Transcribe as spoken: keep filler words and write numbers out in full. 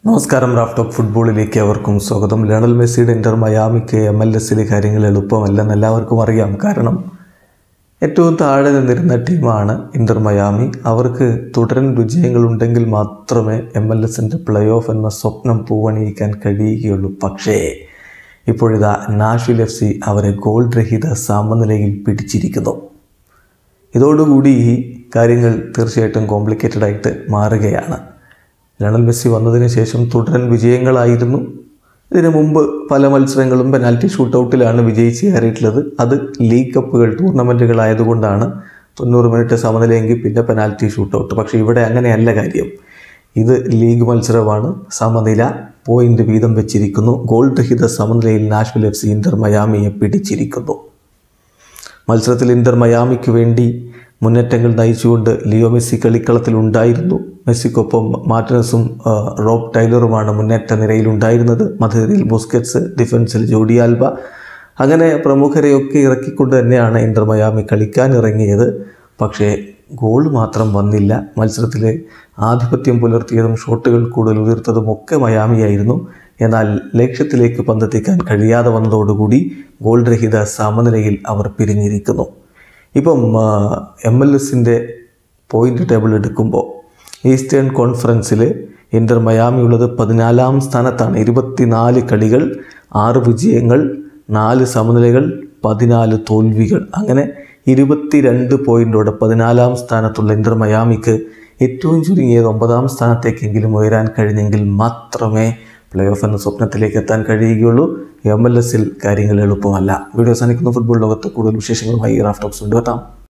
നമസ്കാരം. Raf talk ഫുട്ബോളിലേക്ക് അവർക്കും സ്വാഗതം. ലയണൽ മെസ്സിയുടെ ഇന്റർ മയാമിക്ക് എം എൽ എസിലെ കാര്യങ്ങൾ എളുപ്പമല്ലെന്ന് എല്ലാവർക്കും അറിയാം. കാരണം ഏറ്റവും താഴെ നിന്നിരുന്ന ടീമാണ് ഇന്റർ മയാമി. അവർക്ക് തുടരൻ വിജയങ്ങളുണ്ടെങ്കിൽ മാത്രമേ എം എൽ എസിൻ്റെ പ്ലേ ഓഫ് എന്ന സ്വപ്നം പൂവണിയിക്കാൻ കഴിയുകയുള്ളൂ. പക്ഷേ ഇപ്പോഴിതാ നാഷ്വിൽ എഫ് സി അവരെ ഗോൾ രഹിത സമനിലയിൽ പിടിച്ചിരിക്കുന്നു. ഇതോടുകൂടി ഈ കാര്യങ്ങൾ തീർച്ചയായിട്ടും കോംപ്ലിക്കേറ്റഡ് ആയിട്ട് മാറുകയാണ്. ലയണൽ മെസ്സി വന്നതിന് ശേഷം തുടരൻ വിജയങ്ങളായിരുന്നു. ഇതിനു മുമ്പ് പല മത്സരങ്ങളും പെനാൽറ്റി ഷൂട്ടൗട്ടിലാണ് വിജയിച്ച് കയറിയിട്ടുള്ളത്. അത് ലീഗ് കപ്പുകൾ ടൂർണമെൻറ്റുകളായതുകൊണ്ടാണ് തൊണ്ണൂറ് മിനിറ്റ് സമനിലയെങ്കിൽ പിന്നെ പെനാൽറ്റി ഷൂട്ടൗട്ട്. പക്ഷേ ഇവിടെ അങ്ങനെയല്ല കാര്യം. ഇത് ലീഗ് മത്സരമാണ്. സമനില, പോയിൻ്റ് വീതം വെച്ചിരിക്കുന്നു. ഗോൾ രഹിത സമനിലയിൽ നാഷ്വിൽ എഫ് സി ഇന്റർ മയാമിയെ പിടിച്ചിരിക്കുന്നു. മത്സരത്തിൽ ഇന്റർ മയാമിക്ക് വേണ്ടി മുന്നേറ്റങ്ങൾ നയിച്ചുകൊണ്ട് ലിയോ മെസ്സി കളിക്കളത്തിലുണ്ടായിരുന്നു. മെസ്സിക്കൊപ്പം മാർട്ടിനസും റോബ് ടൈലറുമാണ് മുന്നേറ്റ നിരയിലുണ്ടായിരുന്നത്. മധ്യനിരയിൽ ബുസ്കറ്റ്സ്, ഡിഫൻസിൽ ജോഡി ആൽബ, അങ്ങനെ പ്രമുഖരെയൊക്കെ ഇറക്കിക്കൊണ്ട് തന്നെയാണ് ഇന്റർ മയാമി കളിക്കാൻ ഇറങ്ങിയത്. പക്ഷേ ഗോൾ മാത്രം വന്നില്ല. മത്സരത്തിൽ ആധിപത്യം പുലർത്തിയതും ഷോട്ടുകൾ കൂടുതൽ ഉതിർത്തതും ഒക്കെ മയാമിയായിരുന്നു. എന്നാൽ ലക്ഷ്യത്തിലേക്ക് പന്തെത്തിക്കാൻ കഴിയാതെ വന്നതോടുകൂടി ഗോൾ രഹിത സമനിലയിൽ അവർ പിരിഞ്ഞിരിക്കുന്നു. ഇപ്പം എം എൽ എസിൻ്റെ പോയിൻ്റ് ടേബിൾ എടുക്കുമ്പോൾ ഈസ്റ്റേൺ കോൺഫറൻസിൽ ഇന്റർ മയാമി ഉള്ളത് പതിനാലാം സ്ഥാനത്താണ്. ഇരുപത്തിനാല് കളികൾ, ആറ് വിജയങ്ങൾ, നാല് സമനിലകൾ, പതിനാല് തോൽവികൾ. അങ്ങനെ ഇരുപത്തിരണ്ട് പോയിൻ്റോടെ പതിനാലാം സ്ഥാനത്തുള്ള ഇന്റർ മയാമിക്ക് ഏറ്റവും ചുരുങ്ങിയത് ഒമ്പതാം സ്ഥാനത്തേക്കെങ്കിലും ഉയരാൻ കഴിഞ്ഞെങ്കിൽ മാത്രമേ പ്ലേ ഓഫ് എന്ന സ്വപ്നത്തിലേക്ക് എത്താൻ കഴിയുകയുള്ളൂ. എം എൽ എസിൽ കാര്യങ്ങൾ എളുപ്പമല്ല. വീഡിയോ അവസാനിക്കുന്ന ഫുട്ബോൾ ലോകത്ത് കൂടുതൽ വിശേഷങ്ങളുമായി റാഫ് ടോക്സ് കൊണ്ടുവെത്താം.